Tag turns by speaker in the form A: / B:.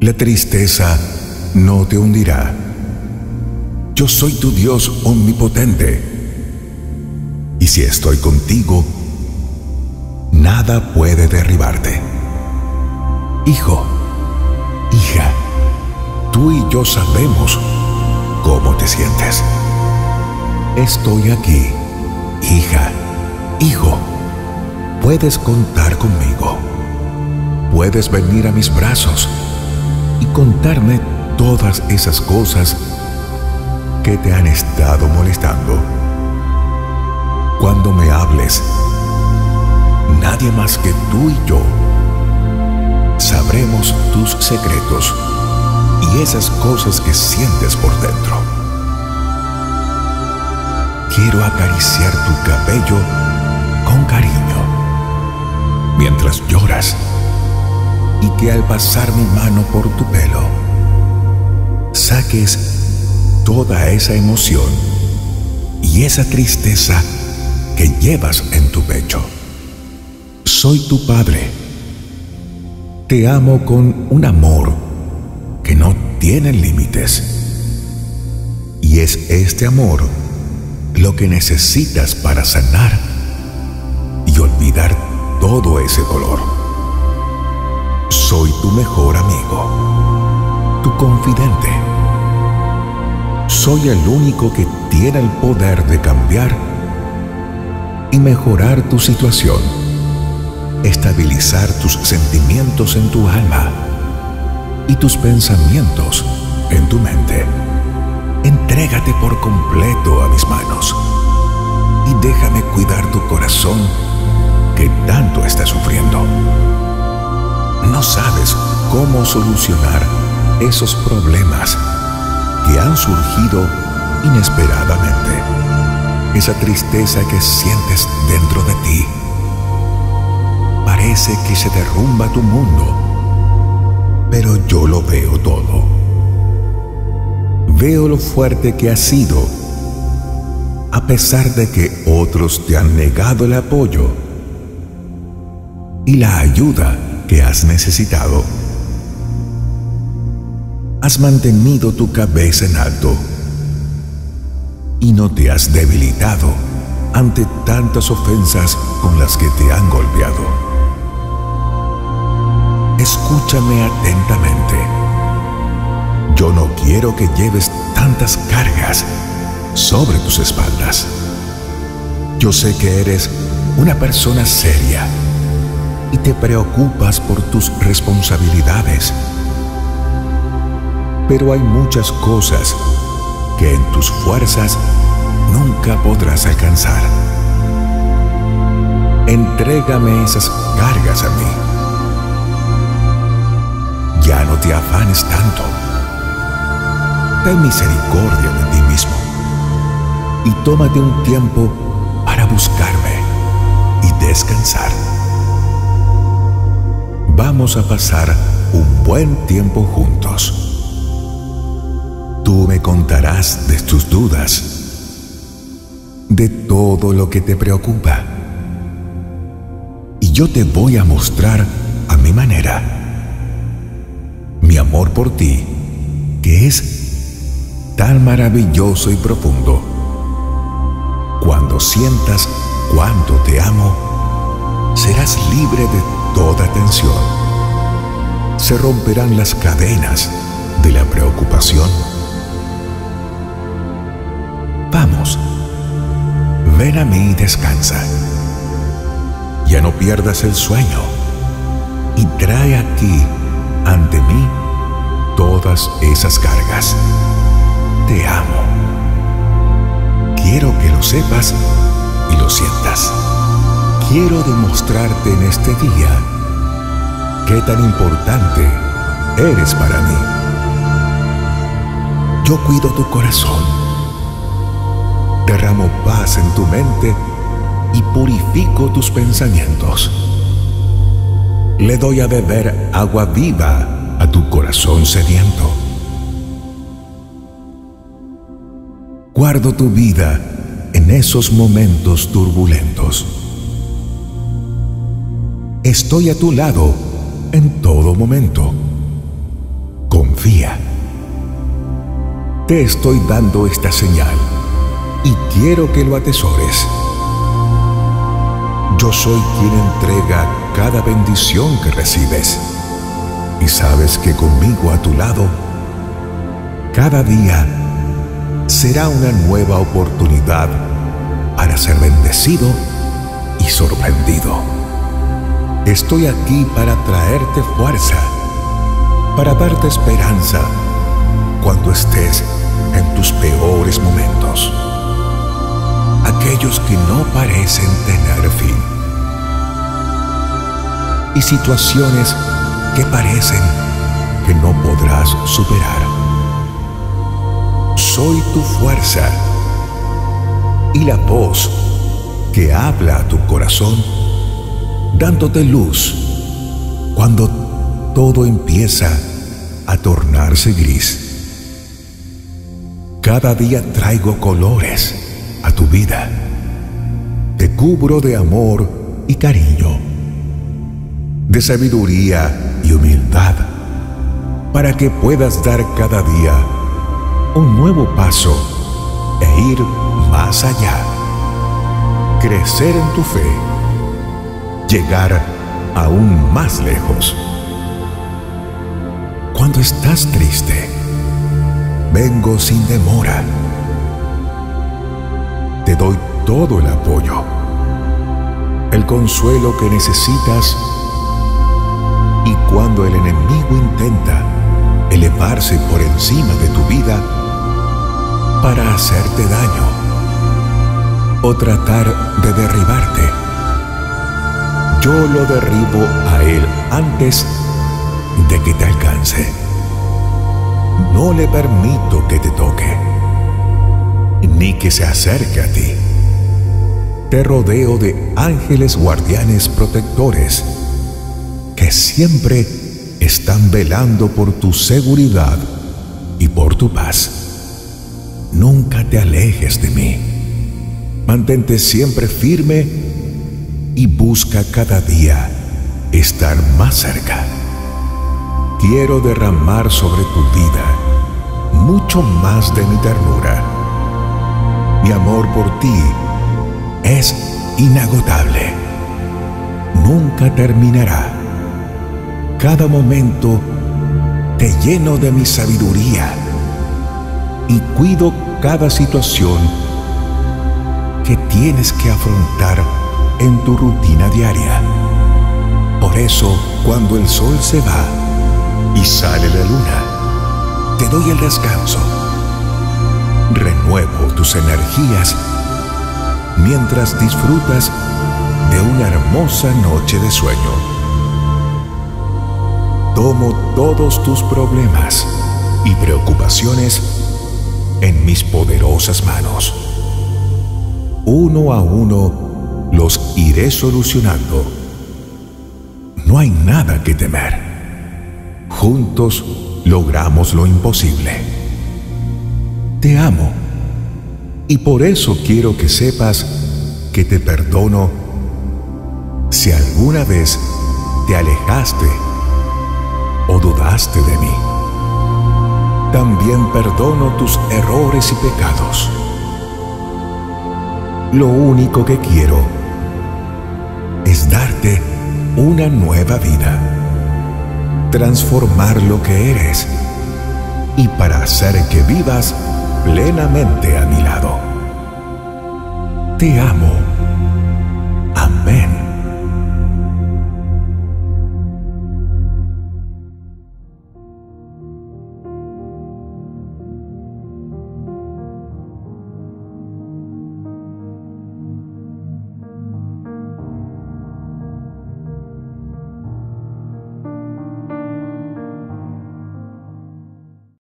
A: La tristeza no te hundirá. Yo soy tu Dios omnipotente. Y si estoy contigo, nada puede derribarte. Hijo, hija, tú y yo sabemos cómo te sientes. Estoy aquí, hija, hijo. Puedes contar conmigo. Puedes venir a mis brazos y contarme todas esas cosas que te han estado molestando. Cuando me hables, nadie más que tú y yo sabremos tus secretos y esas cosas que sientes por dentro. Quiero acariciar tu cabello con cariño mientras lloras, y que al pasar mi mano por tu pelo saques toda esa emoción y esa tristeza que llevas en tu pecho. Soy tu padre. Te amo con un amor que no tiene límites. Y es este amor lo que necesitas para sanar y olvidar todo ese dolor. Soy tu mejor amigo, tu confidente. Soy el único que tiene el poder de cambiar y mejorar tu situación, estabilizar tus sentimientos en tu alma y tus pensamientos en tu mente. Entrégate por completo a mis manos y déjame cuidar tu corazón que tanto está sufriendo. No sabes cómo solucionar esos problemas que han surgido inesperadamente. Esa tristeza que sientes dentro de ti. Parece que se derrumba tu mundo, pero yo lo veo todo. Veo lo fuerte que has sido, a pesar de que otros te han negado el apoyo y la ayuda que has necesitado. Has mantenido tu cabeza en alto y no te has debilitado ante tantas ofensas con las que te han golpeado. Escúchame atentamente. Yo no quiero que lleves tantas cargas sobre tus espaldas. Yo sé que eres una persona seria y te preocupas por tus responsabilidades. Pero hay muchas cosas que en tus fuerzas nunca podrás alcanzar. Entrégame esas cargas a mí. Ya no te afanes tanto. Ten misericordia de ti mismo y tómate un tiempo para buscarme y descansar. Vamos a pasar un buen tiempo juntos. Tú me contarás de tus dudas, de todo lo que te preocupa, y yo te voy a mostrar a mi manera mi amor por ti, que es tan maravilloso y profundo. Cuando sientas cuánto te amo, serás libre de toda tensión. Se romperán las cadenas de la preocupación. Vamos, ven a mí y descansa. Ya no pierdas el sueño y trae aquí ante mí todas esas cargas. Te amo. Quiero que lo sepas y lo sientas. Quiero demostrarte en este día qué tan importante eres para mí. Yo cuido tu corazón, derramo paz en tu mente y purifico tus pensamientos. Le doy a beber agua viva a tu corazón sediento. Guardo tu vida en esos momentos turbulentos. Estoy a tu lado en todo momento. confía. Te estoy dando esta señal y quiero que lo atesores. Yo soy quien entrega cada bendición que recibes, y sabes que conmigo a tu lado, cada día será una nueva oportunidad para ser bendecido y sorprendido. Estoy aquí para traerte fuerza, para darte esperanza cuando estés en tus peores momentos, aquellos que no parecen tener fin, y situaciones que parecen que no podrás superar. Soy tu fuerza y la voz que habla a tu corazón, dándote luz cuando todo empieza a tornarse gris. Cada día traigo colores a tu vida. Te cubro de amor y cariño, de sabiduría y humildad, para que puedas dar cada día un nuevo paso e ir más allá. Crecer en tu fe, llegar aún más lejos. Cuando estás triste, vengo sin demora. Te doy todo el apoyo, el consuelo que necesitas, y cuando el enemigo intenta elevarse por encima de tu vida para hacerte daño o tratar de derribarte, yo lo derribo a él antes de que te alcance. No le permito que te toque, ni que se acerque a ti. Te rodeo de ángeles guardianes protectores que siempre están velando por tu seguridad y por tu paz. Nunca te alejes de mí. Mantente siempre firme y busca cada día estar más cerca. Quiero derramar sobre tu vida mucho más de mi ternura. Mi amor por ti es inagotable. Nunca terminará. Cada momento te lleno de mi sabiduría y cuido cada situación que tienes que afrontar en tu rutina diaria. Por eso, cuando el sol se va y sale la luna, te doy el descanso. Renuevo tus energías mientras disfrutas de una hermosa noche de sueño. Tomo todos tus problemas y preocupaciones en mis poderosas manos. Uno a uno los iré solucionando. No hay nada que temer. Juntos logramos lo imposible. Te amo y por eso quiero que sepas que te perdono si alguna vez te alejaste o dudaste de mí. También perdono tus errores y pecados. Lo único que quiero es darte una nueva vida, transformar lo que eres y para hacer que vivas plenamente a mi lado. Te amo